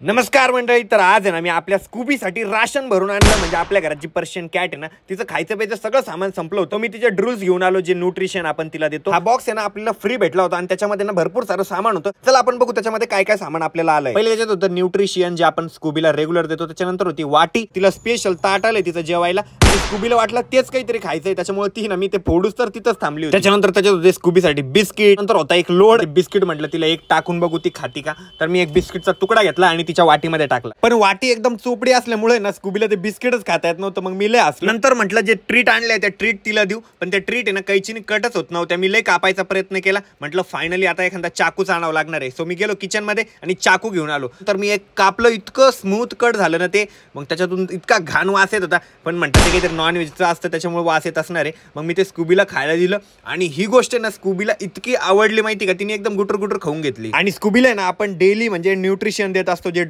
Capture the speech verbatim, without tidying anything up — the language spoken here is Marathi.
नमस्कार मंडळी. तर आज आहे ना मी आपल्या स्कूबीसाठी राशन भरून आणलं. म्हणजे आपल्या घरात जी पर्शियन कॅट आहे ना तिचं खायचं प्यायचं सगळं सामान संपलं होतं. मी तिचे ड्रूल्स घेऊन आलो जे न्यूट्रिशन आपण तिला देतो. हा बॉक्स आहे ना आपल्याला फ्री भेटला होता आणि त्याच्यामध्ये ना भरपूर सारं सामान होतं. चला आपण बघू त्याच्यामध्ये काय काय सामान आपल्याला आलंय. पहिले त्याच्यात होतं न्यूट्रिशन जे आपण स्कूबीला रेग्युलर देतो. त्याच्यानंतर होती वाटी, तिला स्पेशल ताट आलंय तिचं जेवायला. स्कूबीला वाटलं तेच काहीतरी खायचंय त्याच्यामुळे ती ना मी ते फोडूच तर तिथंच थांबली होती. त्याच्यानंतर त्याच्यात होते स्कूबीसाठी बिस्किट. नंतर होता एक लोड बिस्किट. म्हटलं तिला एक टाकून बघू ती खाती का. तर मी एक बिस्किटचा तुकडा घेतला आणि तिच्या वाटीमध्ये टाकला. पण वाटी एकदम चोपडी असल्यामुळे ना स्कूबीला ते बिस्किटच खाता येत नव्हतं. मग मी लय हसलो. नंतर म्हटलं जे ट्रीट आणलंय त्या ट्रीट तिला देऊ. पण त्या ट्रीट आहे ना कैचीने कटच होत नव्हत्या. मी लय कापायचा प्रयत्न केला. म्हटलं फायनली आता एखादा चाकूच आणावं लागणार आहे. सो मी गेलो किचन मध्ये आणि चाकू घेऊन आलो. तर मी एक कापलं, इतकं स्मूथ कट झालं ना ते. मग त्याच्यातून इतका घाण वास येत होता. पण म्हणतात ते काहीतरी नॉन व्हेजचं असतं त्याच्यामुळे वास येत असणार आहे. मग मी ते स्कूबीला खायला दिलं आणि ही गोष्ट ना स्कूबीला इतकी आवडली माहिती का, तिने एकदम गुटर गुटर खाऊन घेतली. आणि स्कूबीला ना आपण डेली म्हणजे न्यूट्रिशन देत असतो जे